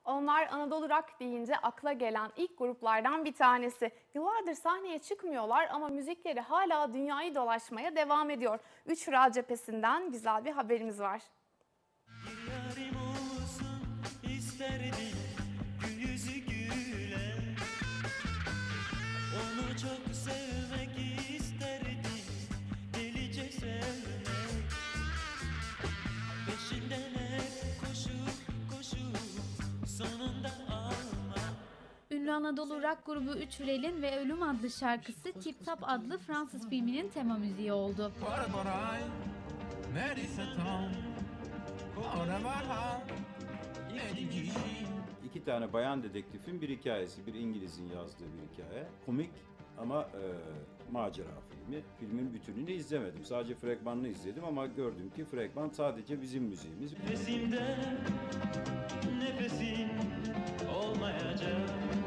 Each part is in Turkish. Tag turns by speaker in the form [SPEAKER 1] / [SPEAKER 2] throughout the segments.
[SPEAKER 1] Onlar Anadolu Rock deyince akla gelen ilk gruplardan bir tanesi. Yıllardır sahneye çıkmıyorlar ama müzikleri hala dünyayı dolaşmaya devam ediyor. 3 Hura cephesinden güzel bir haberimiz var.
[SPEAKER 2] Bir yarim olsun isterdim, gül yüzü gülen. Onu çok sevmek isterdim, delice sevmek. Peşinden hep koşup sonunda almak.
[SPEAKER 3] Ünlü Anadolu rock grubu Üç Hürel'in ve Ölüm adlı şarkısı Tip Top adlı Fransız filminin tema müziği oldu.
[SPEAKER 4] İki tane bayan dedektifin bir hikayesi, bir İngiliz'in yazdığı bir hikaye. Komik ama macera filmi. Filmin bütününü izlemedim. Sadece fragmanını izledim ama gördüm ki fragman sadece bizim müziğimiz.
[SPEAKER 2] Nefesimde nefesim olmayacak.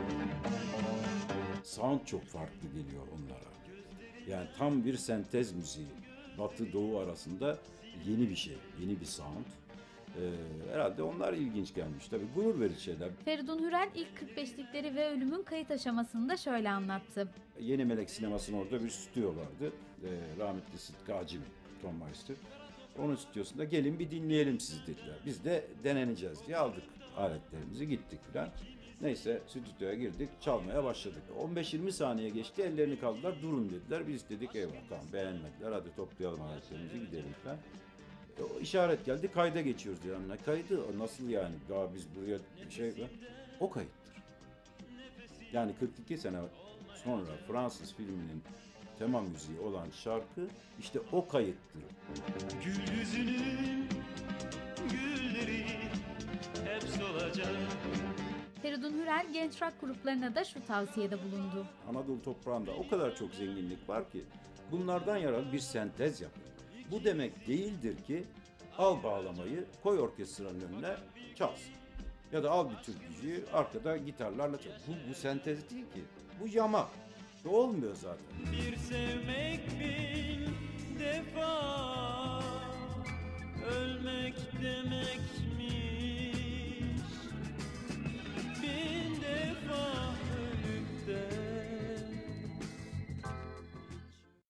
[SPEAKER 4] Sound çok farklı geliyor onlara. Yani tam bir sentez müziği. Batı Doğu arasında yeni bir şey, yeni bir sound. Herhalde onlar ilginç gelmiş. Tabii gurur verici şeyler.
[SPEAKER 3] Feridun Hürel ilk 45'likleri ve Ölüm'ün kayıt aşamasını da şöyle anlattı.
[SPEAKER 4] Yeni Melek Sineması'nın orada bir stüdyo vardı. Rahmetli Sıtkı Acemi, Tonmeister. Onun stüdyosunda gelin bir dinleyelim sizi dediler. Biz de deneneceğiz diye aldık aletlerimizi, gittik filan. Neyse stüdyoya girdik, çalmaya başladık. 15-20 saniye geçti, ellerini kaldılar, durun dediler. Biz dedik eyvah tamam beğenmediler, hadi toplayalım aletlerimizi gidelim filan. O işaret geldi, kayda geçiyoruz diyor. Ne kaydı? Nasıl yani? Daha biz buraya o kayıttır. Yani 42 sene sonra Fransız filminin tema müziği olan şarkı işte o kayıttır.
[SPEAKER 2] Gül yüzünün gülleri hep solacak.
[SPEAKER 3] Feridun Hürel genç rock gruplarına da şu tavsiyede bulundu.
[SPEAKER 4] Anadolu toprağında o kadar çok zenginlik var ki bunlardan yararlı bir sentez yapın. Bu demek değildir ki al bağlamayı koy orkestranın önüne çalsın. Ya da al bir türkücüyü arkada gitarlarla çal. Bu sentez değil ki. Bu yama. Olmuyor zaten.
[SPEAKER 2] Bir sevmek bin defa, ölmek demek